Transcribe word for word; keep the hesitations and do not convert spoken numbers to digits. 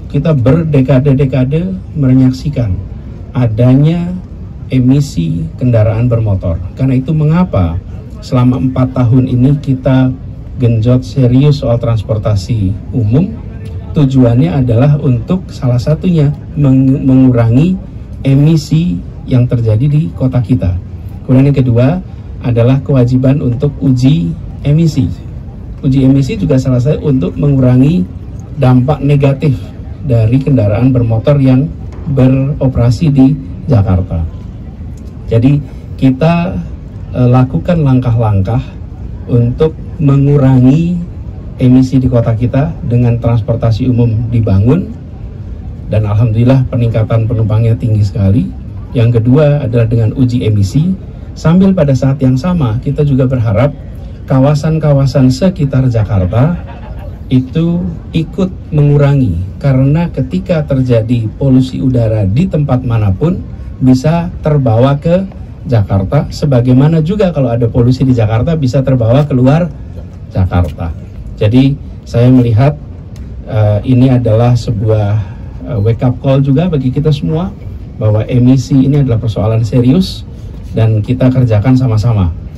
kita berdekade-dekade menyaksikan adanya emisi kendaraan bermotor. Karena itu mengapa selama empat tahun ini kita genjot serius soal transportasi umum. Tujuannya adalah untuk salah satunya meng mengurangi emisi yang terjadi di kota kita. Kemudian yang kedua adalah kewajiban untuk uji emisi. Uji emisi juga salah satu untuk mengurangi dampak negatif dari kendaraan bermotor yang beroperasi di Jakarta. Jadi kita e, lakukan langkah-langkah untuk mengurangi emisi di kota kita dengan transportasi umum dibangun, dan alhamdulillah peningkatan penumpangnya tinggi sekali. Yang kedua adalah dengan uji emisi, sambil pada saat yang sama kita juga berharap kawasan-kawasan sekitar Jakarta itu ikut mengurangi, karena ketika terjadi polusi udara di tempat manapun bisa terbawa ke Jakarta, sebagaimana juga kalau ada polusi di Jakarta bisa terbawa keluar Jakarta. Jadi saya melihat uh, ini adalah sebuah uh, wake up call juga bagi kita semua, bahwa emisi ini adalah persoalan serius dan kita kerjakan sama-sama.